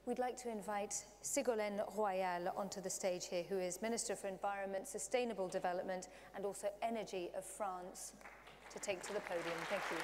we'd like to invite Sigolène Royal onto the stage here, who is Minister for Environment, Sustainable Development and also Energy of France, to take to the podium. Thank you.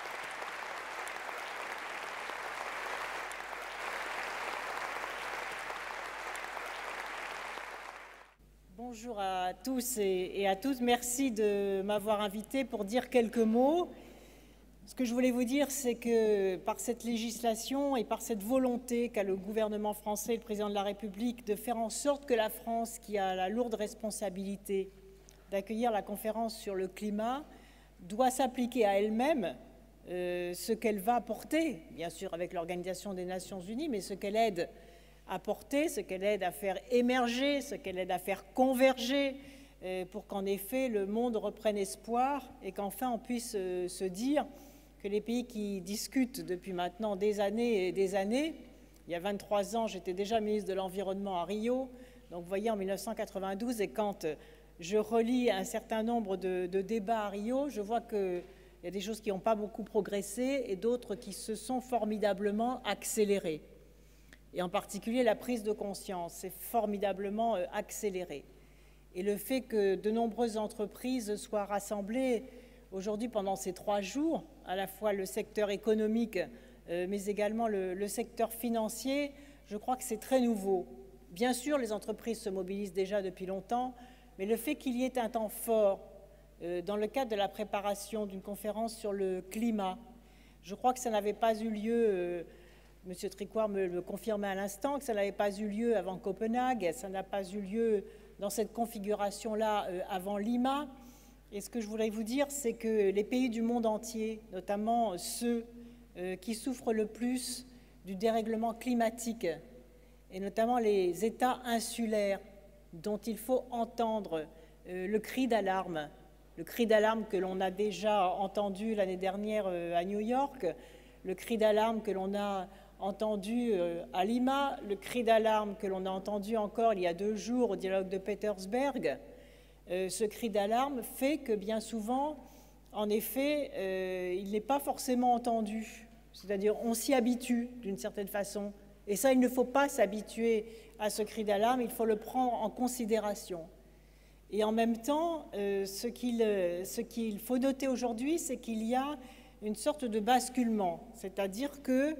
Bonjour à tous et à toutes. Merci de m'avoir invité pour dire quelques mots. Ce que je voulais vous dire, c'est que par cette législation et par cette volonté qu'a le gouvernement français et le président de la République de faire en sorte que la France, qui a la lourde responsabilité d'accueillir la conférence sur le climat, doit s'appliquer à elle-même ce qu'elle va apporter, bien sûr avec l'Organisation des Nations Unies, mais ce qu'elle aide à porter, ce qu'elle aide à faire émerger, ce qu'elle aide à faire converger, pour qu'en effet le monde reprenne espoir et qu'enfin on puisse se dire que les pays qui discutent depuis maintenant des années et des années, il y a 23 ans j'étais déjà ministre de l'Environnement à Rio, donc vous voyez en 1992, et quand je relis un certain nombre de débats à Rio, je vois qu'il y a des choses qui n'ont pas beaucoup progressé et d'autres qui se sont formidablement accélérées. Et en particulier la prise de conscience s'est formidablement accélérée. Et le fait que de nombreuses entreprises soient rassemblées aujourd'hui pendant ces 3 jours, à la fois le secteur économique, mais également le secteur financier, je crois que c'est très nouveau. Bien sûr, les entreprises se mobilisent déjà depuis longtemps, mais le fait qu'il y ait un temps fort dans le cadre de la préparation d'une conférence sur le climat, je crois que ça n'avait pas eu lieu, M. Tricouart me le confirmait à l'instant, que ça n'avait pas eu lieu avant Copenhague, ça n'a pas eu lieu dans cette configuration-là avant Lima. Et ce que je voulais vous dire, c'est que les pays du monde entier, notamment ceux qui souffrent le plus du dérèglement climatique, et notamment les États insulaires, dont il faut entendre le cri d'alarme que l'on a déjà entendu l'année dernière à New York, le cri d'alarme que l'on a entendu à Lima, le cri d'alarme que l'on a entendu encore il y a 2 jours au dialogue de Petersberg. Ce cri d'alarme fait que bien souvent, en effet, il n'est pas forcément entendu. C'est-à-dire on s'y habitue d'une certaine façon. Et ça, il ne faut pas s'habituer à ce cri d'alarme, il faut le prendre en considération. Et en même temps, ce qu'il faut noter aujourd'hui, c'est qu'il y a une sorte de basculement. C'est-à-dire que,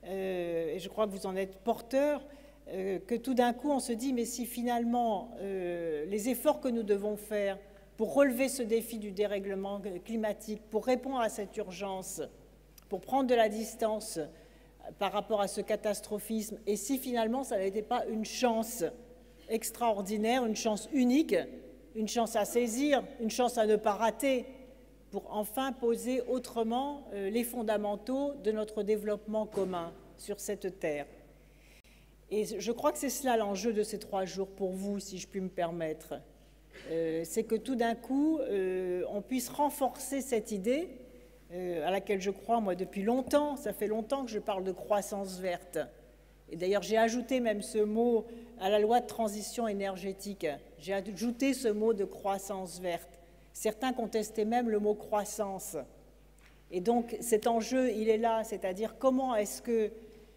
et je crois que vous en êtes porteur, que tout d'un coup on se dit mais si finalement les efforts que nous devons faire pour relever ce défi du dérèglement climatique, pour répondre à cette urgence, pour prendre de la distance par rapport à ce catastrophisme, et si finalement ça n'était pas une chance extraordinaire, une chance unique, une chance à saisir, une chance à ne pas rater, pour enfin poser autrement les fondamentaux de notre développement commun sur cette terre. Et je crois que c'est cela l'enjeu de ces 3 jours pour vous, si je puis me permettre. C'est que tout d'un coup, on puisse renforcer cette idée à laquelle je crois, moi, depuis longtemps. Ça fait longtemps que je parle de croissance verte. Et d'ailleurs, j'ai ajouté même ce mot à la loi de transition énergétique. J'ai ajouté ce mot de croissance verte. Certains contestaient même le mot croissance. Et donc, cet enjeu, il est là, c'est-à-dire comment est-ce que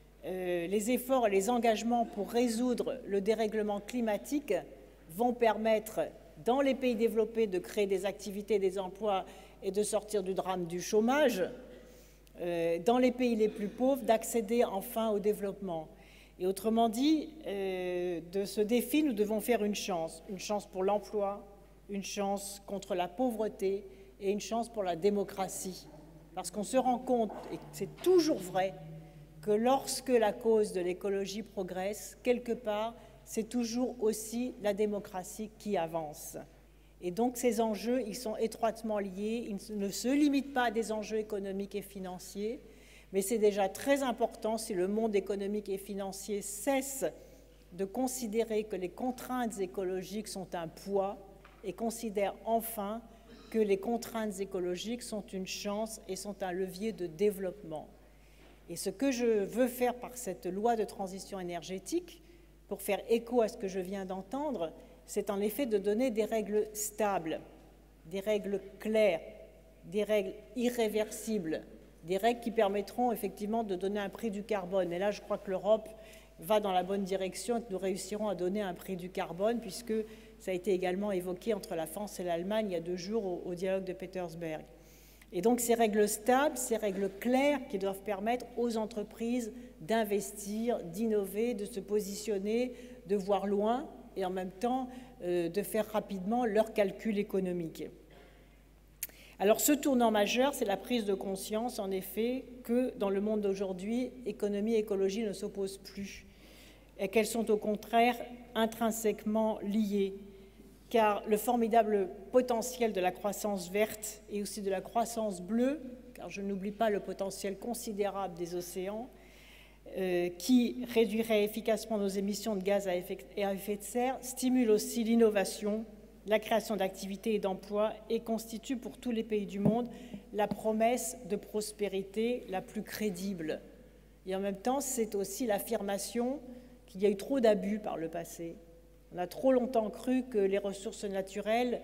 les efforts et les engagements pour résoudre le dérèglement climatique vont permettre, dans les pays développés, de créer des activités, des emplois et de sortir du drame du chômage, dans les pays les plus pauvres, d'accéder enfin au développement. Et autrement dit, de ce défi, nous devons faire une chance pour l'emploi, une chance contre la pauvreté et une chance pour la démocratie. Parce qu'on se rend compte, et c'est toujours vrai, que lorsque la cause de l'écologie progresse, quelque part, c'est toujours aussi la démocratie qui avance. Et donc ces enjeux, ils sont étroitement liés, ils ne se limitent pas à des enjeux économiques et financiers, mais c'est déjà très important si le monde économique et financier cesse de considérer que les contraintes écologiques sont un poids et considère enfin que les contraintes écologiques sont une chance et sont un levier de développement. Et ce que je veux faire par cette loi de transition énergétique, pour faire écho à ce que je viens d'entendre, c'est en effet de donner des règles stables, des règles claires, des règles irréversibles, des règles qui permettront effectivement de donner un prix du carbone. Et là, je crois que l'Europe va dans la bonne direction et que nous réussirons à donner un prix du carbone, puisque ça a été également évoqué entre la France et l'Allemagne il y a 2 jours au dialogue de Petersberg. Et donc ces règles stables, ces règles claires qui doivent permettre aux entreprises d'investir, d'innover, de se positionner, de voir loin et en même temps de faire rapidement leurs calculs économiques. Alors ce tournant majeur, c'est la prise de conscience, en effet, que dans le monde d'aujourd'hui, économie et écologie ne s'opposent plus et qu'elles sont au contraire intrinsèquement liées, car le formidable potentiel de la croissance verte et aussi de la croissance bleue, car je n'oublie pas le potentiel considérable des océans, qui réduirait efficacement nos émissions de gaz à effet de serre, stimule aussi l'innovation, la création d'activités et d'emplois et constitue pour tous les pays du monde la promesse de prospérité la plus crédible. Et en même temps, c'est aussi l'affirmation qu'il y a eu trop d'abus par le passé. On a trop longtemps cru que les ressources naturelles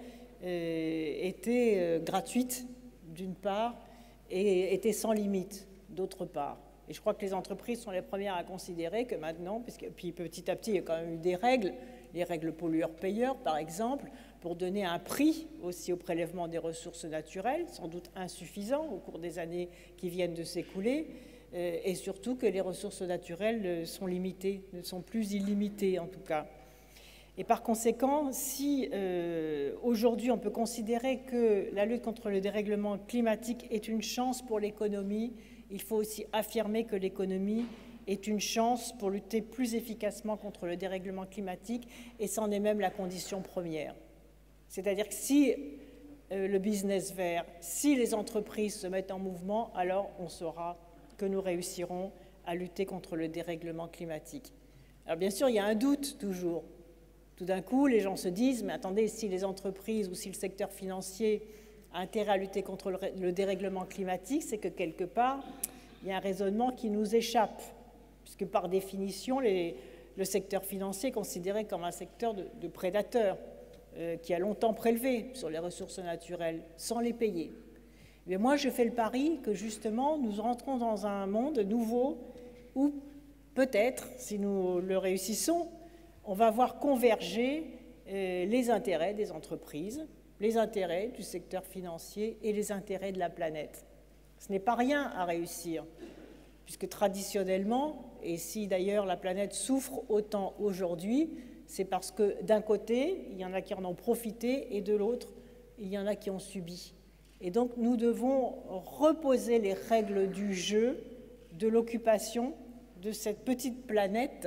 étaient gratuites, d'une part, et étaient sans limite, d'autre part. Et je crois que les entreprises sont les premières à considérer que maintenant, puis petit à petit, il y a quand même eu des règles, les règles pollueurs-payeurs, par exemple, pour donner un prix aussi au prélèvement des ressources naturelles, sans doute insuffisant au cours des années qui viennent de s'écouler, et surtout que les ressources naturelles sont limitées, ne sont plus illimitées en tout cas. Et par conséquent, si aujourd'hui on peut considérer que la lutte contre le dérèglement climatique est une chance pour l'économie, il faut aussi affirmer que l'économie est une chance pour lutter plus efficacement contre le dérèglement climatique, et c'en est même la condition première. C'est-à-dire que si le business vert, si les entreprises se mettent en mouvement, alors on saura que nous réussirons à lutter contre le dérèglement climatique. Alors bien sûr, il y a un doute toujours. Tout d'un coup, les gens se disent, mais attendez, si les entreprises ou si le secteur financier a intérêt à lutter contre le dérèglement climatique, c'est que quelque part, il y a un raisonnement qui nous échappe, puisque par définition, le secteur financier est considéré comme un secteur de prédateurs qui a longtemps prélevé sur les ressources naturelles sans les payer. Mais moi, je fais le pari que justement, nous rentrons dans un monde nouveau où peut-être, si nous le réussissons, on va voir converger les intérêts des entreprises, les intérêts du secteur financier et les intérêts de la planète. Ce n'est pas rien à réussir, puisque traditionnellement, et si d'ailleurs la planète souffre autant aujourd'hui, c'est parce que d'un côté, il y en a qui en ont profité et de l'autre, il y en a qui ont subi. Et donc nous devons reposer les règles du jeu, de l'occupation de cette petite planète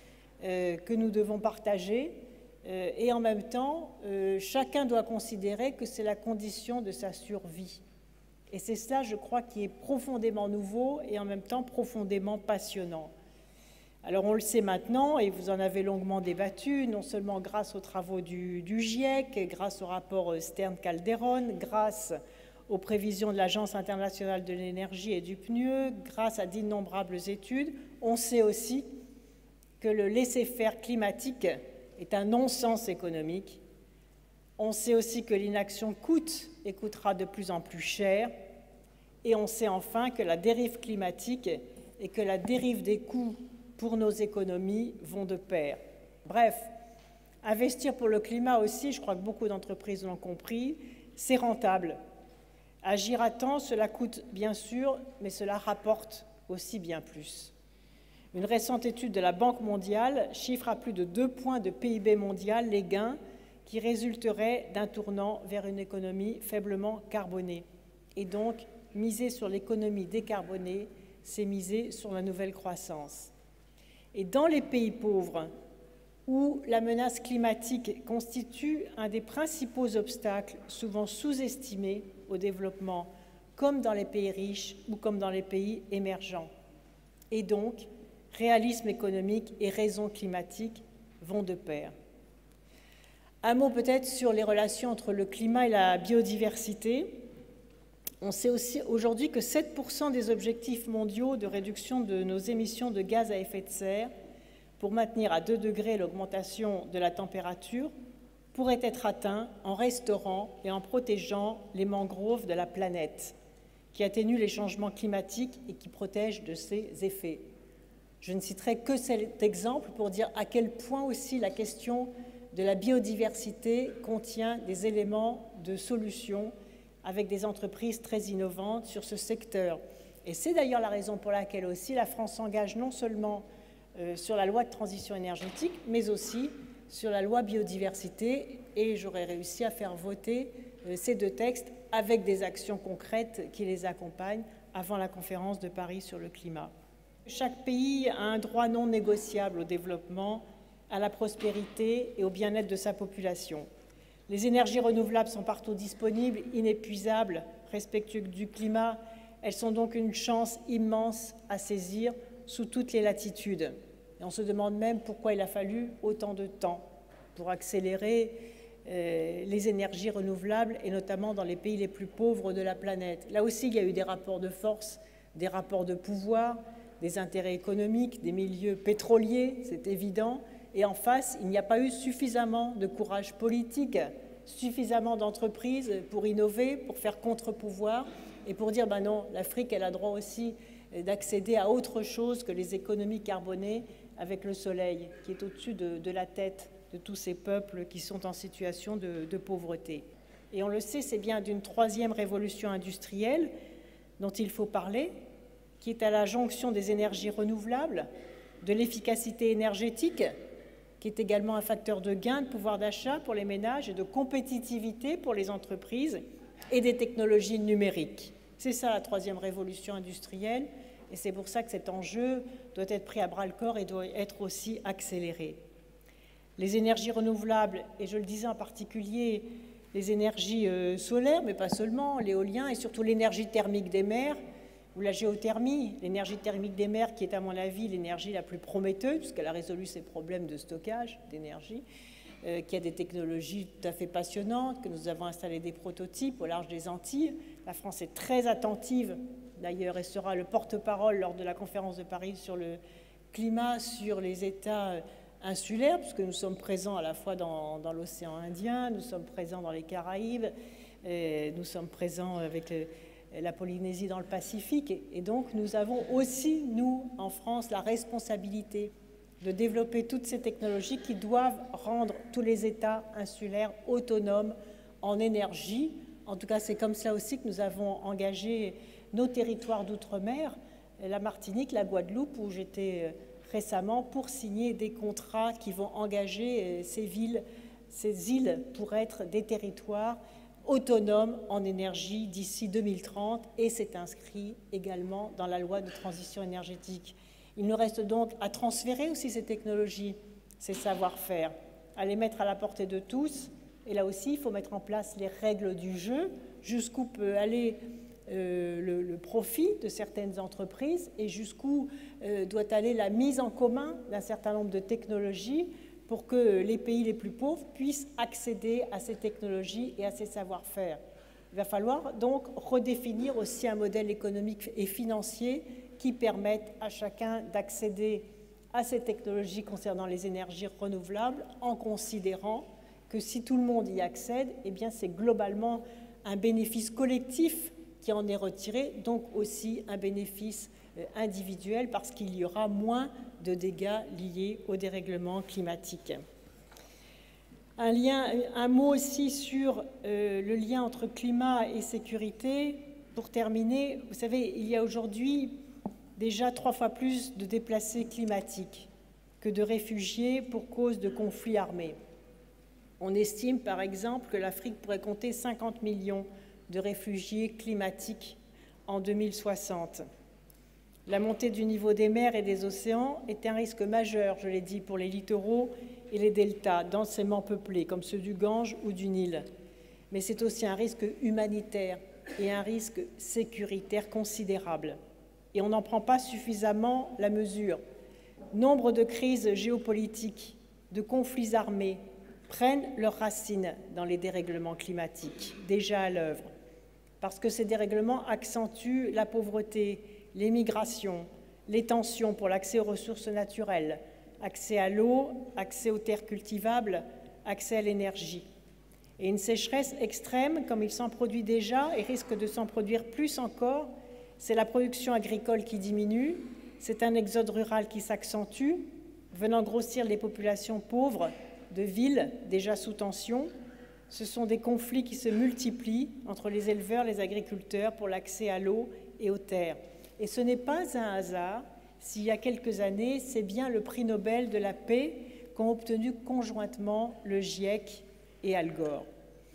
que nous devons partager, et en même temps, chacun doit considérer que c'est la condition de sa survie. Et c'est cela, je crois, qui est profondément nouveau et en même temps profondément passionnant. Alors on le sait maintenant, et vous en avez longuement débattu, non seulement grâce aux travaux du GIEC, grâce au rapport Stern-Calderon, grâce aux prévisions de l'Agence internationale de l'énergie et du PNUE, grâce à d'innombrables études, on sait aussi que le laisser-faire climatique est un non-sens économique. On sait aussi que l'inaction coûte et coûtera de plus en plus cher. Et on sait enfin que la dérive climatique et que la dérive des coûts pour nos économies vont de pair. Bref, investir pour le climat aussi, je crois que beaucoup d'entreprises l'ont compris, c'est rentable. Agir à temps, cela coûte bien sûr, mais cela rapporte aussi bien plus. Une récente étude de la Banque mondiale chiffre à plus de 2 points de PIB mondial les gains qui résulteraient d'un tournant vers une économie faiblement carbonée. Et donc, miser sur l'économie décarbonée, c'est miser sur la nouvelle croissance. Et dans les pays pauvres, où la menace climatique constitue un des principaux obstacles, souvent sous-estimés au développement, comme dans les pays riches ou comme dans les pays émergents. Et donc, réalisme économique et raison climatique vont de pair. Un mot peut-être sur les relations entre le climat et la biodiversité. On sait aussi aujourd'hui que 7% des objectifs mondiaux de réduction de nos émissions de gaz à effet de serre pour maintenir à 2 degrés l'augmentation de la température pourraient être atteints en restaurant et en protégeant les mangroves de la planète, qui atténuent les changements climatiques et qui protègent de ces effets. Je ne citerai que cet exemple pour dire à quel point aussi la question de la biodiversité contient des éléments de solution avec des entreprises très innovantes sur ce secteur. Et c'est d'ailleurs la raison pour laquelle aussi la France s'engage non seulement sur la loi de transition énergétique, mais aussi sur la loi biodiversité, et j'aurais réussi à faire voter ces deux textes avec des actions concrètes qui les accompagnent avant la conférence de Paris sur le climat. Chaque pays a un droit non négociable au développement, à la prospérité et au bien-être de sa population. Les énergies renouvelables sont partout disponibles, inépuisables, respectueuses du climat. Elles sont donc une chance immense à saisir sous toutes les latitudes. Et on se demande même pourquoi il a fallu autant de temps pour accélérer les énergies renouvelables, et notamment dans les pays les plus pauvres de la planète. Là aussi, il y a eu des rapports de force, des rapports de pouvoir, des intérêts économiques, des milieux pétroliers, c'est évident. Et en face, il n'y a pas eu suffisamment de courage politique, suffisamment d'entreprises pour innover, pour faire contre-pouvoir et pour dire, ben non, l'Afrique, elle a droit aussi d'accéder à autre chose que les économies carbonées avec le soleil, qui est au-dessus de la tête de tous ces peuples qui sont en situation de pauvreté. Et on le sait, c'est bien d'une troisième révolution industrielle dont il faut parler, qui est à la jonction des énergies renouvelables, de l'efficacité énergétique, qui est également un facteur de gain de pouvoir d'achat pour les ménages et de compétitivité pour les entreprises, et des technologies numériques. C'est ça la troisième révolution industrielle, et c'est pour ça que cet enjeu doit être pris à bras-le-corps et doit être aussi accéléré. Les énergies renouvelables, et je le disais en particulier les énergies solaires, mais pas seulement, l'éolien et surtout l'énergie thermique des mers, ou la géothermie, l'énergie thermique des mers qui est à mon avis l'énergie la plus prometteuse, puisqu'elle a résolu ses problèmes de stockage d'énergie, qui a des technologies tout à fait passionnantes, que nous avons installé des prototypes au large des Antilles. La France est très attentive, d'ailleurs, et sera le porte-parole lors de la conférence de Paris sur le climat, sur les États insulaires, puisque nous sommes présents à la fois dans l'océan Indien, nous sommes présents dans les Caraïbes, nous sommes présents avec la Polynésie dans le Pacifique, et donc nous avons aussi, nous, en France, la responsabilité de développer toutes ces technologies qui doivent rendre tous les États insulaires autonomes en énergie. En tout cas, c'est comme ça aussi que nous avons engagé nos territoires d'outre-mer, la Martinique, la Guadeloupe, où j'étais récemment pour signer des contrats qui vont engager ces îles pour être des territoires autonomes en énergie d'ici 2030, et c'est inscrit également dans la loi de transition énergétique. Il nous reste donc à transférer aussi ces technologies, ces savoir-faire, à les mettre à la portée de tous. Et là aussi, il faut mettre en place les règles du jeu, jusqu'où peut aller le profit de certaines entreprises et jusqu'où doit aller la mise en commun d'un certain nombre de technologies pour que les pays les plus pauvres puissent accéder à ces technologies et à ces savoir-faire. Il va falloir donc redéfinir aussi un modèle économique et financier qui permette à chacun d'accéder à ces technologies concernant les énergies renouvelables, en considérant que si tout le monde y accède, eh bien c'est globalement un bénéfice collectif qui en est retiré, donc aussi un bénéfice individuel, parce qu'il y aura moins de dégâts liés au dérèglement climatique. Un mot aussi sur le lien entre climat et sécurité. Pour terminer, vous savez, il y a aujourd'hui déjà 3 fois plus de déplacés climatiques que de réfugiés pour cause de conflits armés. On estime par exemple que l'Afrique pourrait compter 50 millions de réfugiés climatiques en 2060. La montée du niveau des mers et des océans est un risque majeur, je l'ai dit, pour les littoraux et les deltas densément peuplés, comme ceux du Gange ou du Nil. Mais c'est aussi un risque humanitaire et un risque sécuritaire considérable. Et on n'en prend pas suffisamment la mesure. Nombre de crises géopolitiques, de conflits armés prennent leurs racines dans les dérèglements climatiques, déjà à l'œuvre, parce que ces dérèglements accentuent la pauvreté, les migrations, les tensions pour l'accès aux ressources naturelles, accès à l'eau, accès aux terres cultivables, accès à l'énergie. Et une sécheresse extrême, comme il s'en produit déjà et risque de s'en produire plus encore, c'est la production agricole qui diminue, c'est un exode rural qui s'accentue, venant grossir les populations pauvres de villes déjà sous tension. Ce sont des conflits qui se multiplient entre les éleveurs et les agriculteurs pour l'accès à l'eau et aux terres. Et ce n'est pas un hasard s'il y a quelques années, c'est bien le prix Nobel de la paix qu'ont obtenu conjointement le GIEC et Al Gore.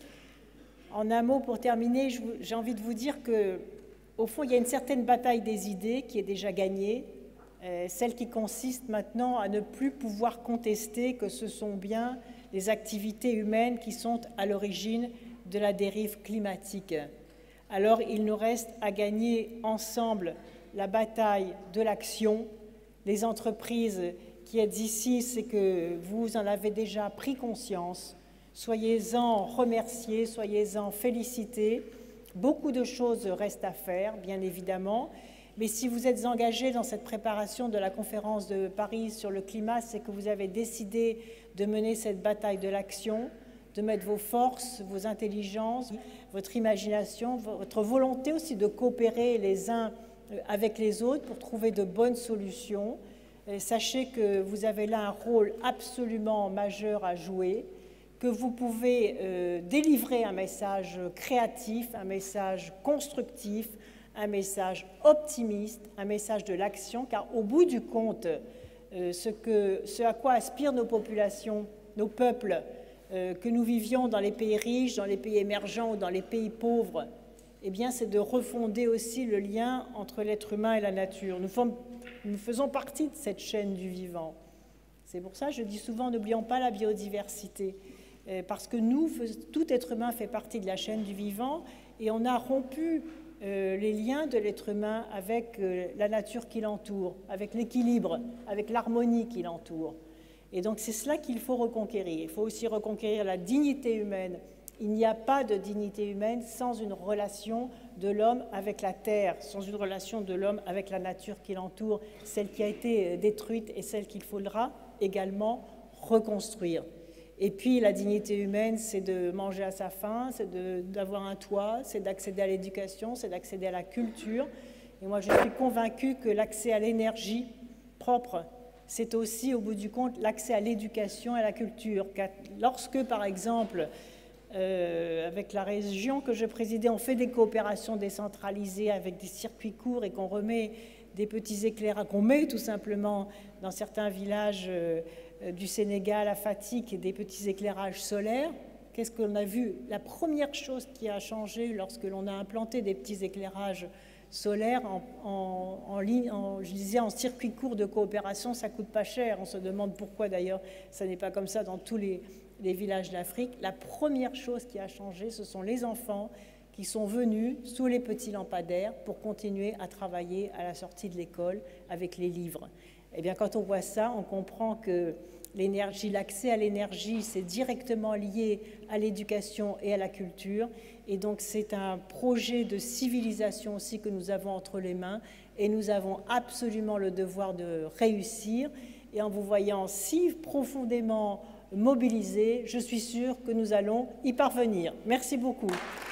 En un mot, pour terminer, j'ai envie de vous dire qu'au fond, il y a une certaine bataille des idées qui est déjà gagnée, celle qui consiste maintenant à ne plus pouvoir contester que ce sont bien les activités humaines qui sont à l'origine de la dérive climatique. Alors, il nous reste à gagner ensemble la bataille de l'action. Les entreprises qui êtes ici, c'est que vous en avez déjà pris conscience. Soyez-en remerciés, soyez-en félicités. Beaucoup de choses restent à faire, bien évidemment. Mais si vous êtes engagés dans cette préparation de la conférence de Paris sur le climat, c'est que vous avez décidé de mener cette bataille de l'action, de mettre vos forces, vos intelligences, votre imagination, votre volonté aussi de coopérer les uns avec les autres pour trouver de bonnes solutions. Sachez que vous avez là un rôle absolument majeur à jouer, que vous pouvez délivrer un message créatif, un message constructif, un message optimiste, un message de l'action, car au bout du compte, ce à quoi aspirent nos populations, nos peuples, que nous vivions dans les pays riches, dans les pays émergents ou dans les pays pauvres, eh bien, c'est de refonder aussi le lien entre l'être humain et la nature. Nous faisons partie de cette chaîne du vivant. C'est pour ça que je dis souvent, n'oublions pas la biodiversité, parce que tout être humain fait partie de la chaîne du vivant, et on a rompu les liens de l'être humain avec la nature qui l'entoure, avec l'équilibre, avec l'harmonie qui l'entoure. Et donc c'est cela qu'il faut reconquérir. Il faut aussi reconquérir la dignité humaine. Il n'y a pas de dignité humaine sans une relation de l'homme avec la terre, sans une relation de l'homme avec la nature qui l'entoure, celle qui a été détruite et celle qu'il faudra également reconstruire. Et puis la dignité humaine, c'est de manger à sa faim, c'est d'avoir un toit, c'est d'accéder à l'éducation, c'est d'accéder à la culture. Et moi, je suis convaincue que l'accès à l'énergie propre, c'est aussi, au bout du compte, l'accès à l'éducation et à la culture. Lorsque, par exemple, avec la région que je présidais, on fait des coopérations décentralisées avec des circuits courts et qu'on remet des petits éclairages, qu'on met tout simplement dans certains villages du Sénégal, à Fatick, des petits éclairages solaires. Qu'est-ce qu'on a vu? La première chose qui a changé lorsque l'on a implanté des petits éclairages solaires je disais en circuit court de coopération, ça coûte pas cher. On se demande pourquoi d'ailleurs ça n'est pas comme ça dans tous les villages d'Afrique. La première chose qui a changé, ce sont les enfants qui sont venus sous les petits lampadaires pour continuer à travailler à la sortie de l'école avec les livres. Eh bien, quand on voit ça, on comprend que l'énergie, l'accès à l'énergie, c'est directement lié à l'éducation et à la culture. Et donc, c'est un projet de civilisation aussi que nous avons entre les mains. Et nous avons absolument le devoir de réussir. Et en vous voyant si profondément mobilisés, je suis sûre que nous allons y parvenir. Merci beaucoup.